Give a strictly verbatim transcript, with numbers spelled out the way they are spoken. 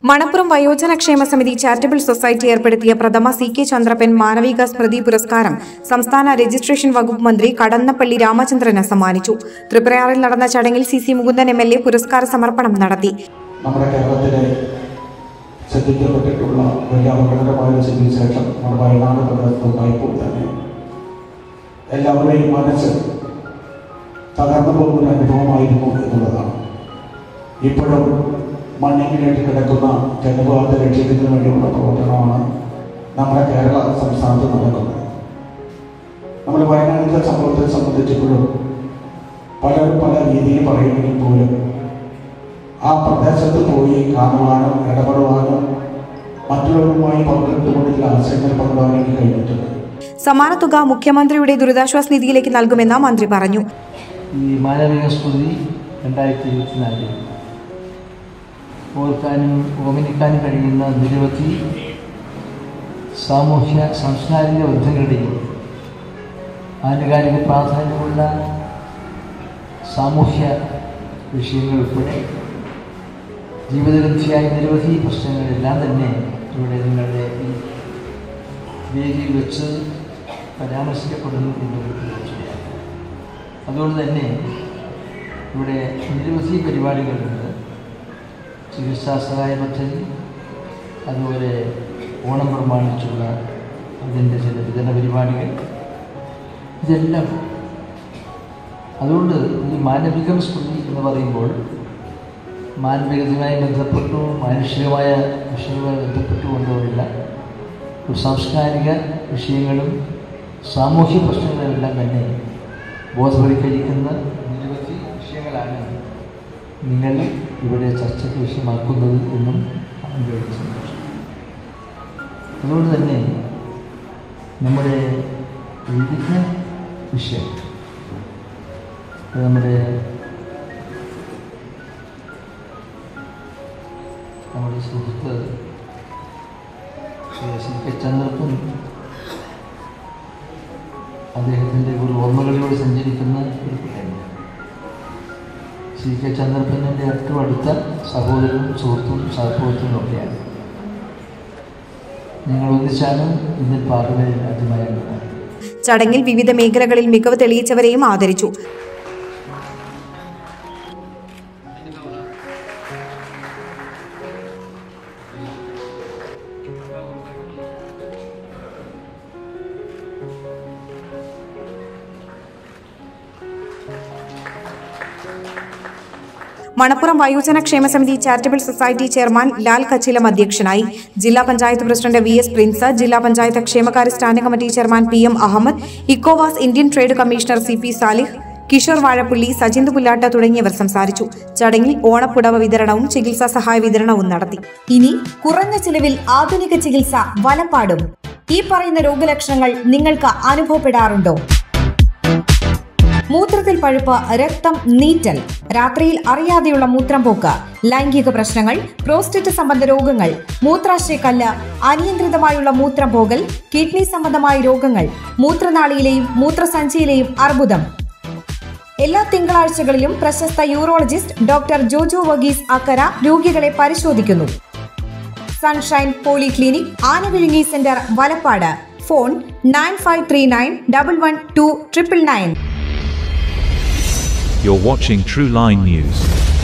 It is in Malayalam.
മണപ്പുറം വയോജനക്ഷേമ സമിതി ചാരിറ്റബിൾ സൊസൈറ്റി ഏർപ്പെടുത്തിയ പ്രഥമ സി കെ ചന്ദ്രപ്പൻ മാനവിക സ്മൃതി പുരസ്കാരം സംസ്ഥാന രജിസ്ട്രേഷൻ വകുപ്പ് മന്ത്രി കടന്നപ്പള്ളി രാമചന്ദ്രന് സമ്മാനിച്ചു. തൃപ്രയാറിൽ നടന്ന ചടങ്ങിൽ C C Mukundan M L A പുരസ്കാര സമർപ്പണം നടത്തി. നമ്മുടെ കേരളത്തിലെ ശ്രദ്ധിക്കപ്പെട്ടിട്ടുള്ള വലിയ അപകടകരമായ സ്ഥിതിവിശേഷം നമ്മുടെ വയനാട് പ്രദേശത്തുണ്ടായപ്പോൾ തന്നെ എല്ലാവരുടെയും മനസ്സ് തകർന്നു പോകുന്ന അനുഭവമായിരുന്നു എന്നുള്ളതാണ്. ഇപ്പോഴും മണ്ണിങ്ങിലേക്ക് കിടക്കുന്ന ജനവാദ ലക്ഷ്യത്തിന് വേണ്ടിയുള്ള പ്രവർത്തനമാണ് നമ്മുടെ കേരള സംസ്ഥാനത്ത് നടക്കുന്നത്. നമ്മൾ വയനാട്ടിലെ സംഭവത്തെ സംബന്ധിച്ചപ്പോഴും പലരും പല രീതിയിൽ പറയുമെങ്കിൽ പോലും ആ പ്രദേശത്ത് പോയി കാണുവാനും ഇടപെടുവാനും മറ്റുള്ളവരുമായി പങ്കെടുത്തുകൊണ്ടുള്ള ആശയങ്ങൾ പങ്കിടാനും എനിക്ക് കഴിഞ്ഞിട്ടുണ്ട്. സമാന തുക മുഖ്യമന്ത്രിയുടെ ദുരിതാശ്വാസ നിധിയിലേക്ക് നൽകുമെന്ന് മന്ത്രി പറഞ്ഞു. ഈ മാനവിക സ്മൃതി രണ്ടായിരത്തി ഇരുപത്തിനാലിൽ ഓർക്കാനും ഓമനിക്കാനും കഴിയുന്ന നിരവധി സാമൂഹ്യ സാംസ്കാരിക ബന്ധങ്ങളുടെയും ആനുകാലിക പ്രാധാന്യമുള്ള സാമൂഹ്യ വിഷയങ്ങൾ ഉൾപ്പെടെ ജീവിതലബ്ധിയായ നിരവധി പ്രശ്നങ്ങളെല്ലാം തന്നെ ഇവിടെ നിങ്ങളുടെ ഈ വേദിയിൽ വെച്ച് പരാമർശിക്കപ്പെടുന്നു എന്നൊരു തീർച്ചയാണ്. അതുകൊണ്ട് തന്നെ ഇവിടെ നിരവധി പരിപാടികളുണ്ട്. ചികിത്സാ സഹായ പദ്ധതി, അതുപോലെ ഓണം പ്രമാണിച്ചുള്ള അതിൻ്റെ ചില വിതരണ പരിപാടികൾ, ഇതെല്ലാം. അതുകൊണ്ട് ഈ മാനവിക സ്മൃതി എന്ന് പറയുമ്പോൾ മാനവികതയുമായി ബന്ധപ്പെട്ടു മാനുഷികമായ വിഷയവുമായി ബന്ധപ്പെട്ടുകൊണ്ടുള്ള ഒരു സാംസ്കാരിക വിഷയങ്ങളും സാമൂഹ്യ പ്രശ്നങ്ങളെല്ലാം തന്നെ ബോധവൽക്കരിക്കുന്ന നിരവധി വിഷയങ്ങളാണ് നിങ്ങൾ ഇവിടെ ചർച്ചയ്ക്ക് വിഷയമാക്കുന്നത് എന്നും വളരെ സന്തോഷം. അതുകൊണ്ട് തന്നെ നമ്മുടെ വിവിധ വിഷയം നമ്മുടെ നമ്മുടെ സുഹൃത്ത് സി കെ ചന്ദ്രപ്പൻ അദ്ദേഹത്തിൻ്റെ ഒരു ഓർമ്മകളിലൂടെ സഞ്ചരിക്കുന്ന ഒരു കുട്ടിയാണ്. സി കെ ചന്ദ്രപ്പൻ്റെ ഏറ്റവും അടുത്ത സഹോദരനും സുഹൃത്തും സഹപ്രവർത്തകനും ഒക്കെയാണ്. ഞങ്ങൾ ഒന്നിച്ചാണ് ഇന്ത്യൻ പാർലമെന്റിൽ ആദ്യമായി. ചടങ്ങിൽ വിവിധ മേഖലകളിൽ മികവ് തെളിയിച്ചവരെയും ആദരിച്ചു. മണപ്പുറം വയോജനക്ഷേമ സമിതി charitable society chairman Lal Kachilam അധ്യക്ഷനായി. ജില്ലാ panchayat president V S Prince, ജില്ലാ പഞ്ചായത്ത് ക്ഷേമകാര്യ standing committee chairman P M Ahammed, ഇക്കോവാസ് Indian trade commissioner C P Salih, Kishore Vazhappully, Sajinth Pullatta തുടങ്ങിയവർ സംസാരിച്ചു. ചടങ്ങിൽ ഓണപ്പുടവ വിതരണവും ചികിത്സാ സഹായ വിതരണവും നടത്തി. ഇനി കുറഞ്ഞ ചിലവിൽ ആധുനിക ചികിത്സ വലപ്പാടും. ഈ പറയുന്ന രോഗലക്ഷണങ്ങൾ നിങ്ങൾക്ക് അനുഭവപ്പെടാറുണ്ടോ? മൂത്രത്തിൽ പഴുപ്പ്, രക്തം, നീറ്റൽ, രാത്രിയിൽ അറിയാതെയുള്ള മൂത്രം പോക്ക്, ലൈംഗിക പ്രശ്നങ്ങൾ, പ്രോസ്റ്റേറ്റ് സംബന്ധ രോഗങ്ങൾ, മൂത്രാശയക്കല്ല്, അനിയന്ത്രിതമായുള്ള മൂത്രം പോകൽ, കിഡ്നി സംബന്ധമായ രോഗങ്ങൾ, മൂത്രനാളിയിലെയും മൂത്രസഞ്ചിയിലെയും അർബുദം. എല്ലാ തിങ്കളാഴ്ചകളിലും പ്രശസ്ത യൂറോളജിസ്റ്റ് ഡോക്ടർ ജോജോ വർഗീസ് അക്കര രോഗികളെ പരിശോധിക്കുന്നു. Sunshine polyclinic, Anavizhungi centre, Valappad. Phone nine five three nine double one two triple nine. You're watching True Line News.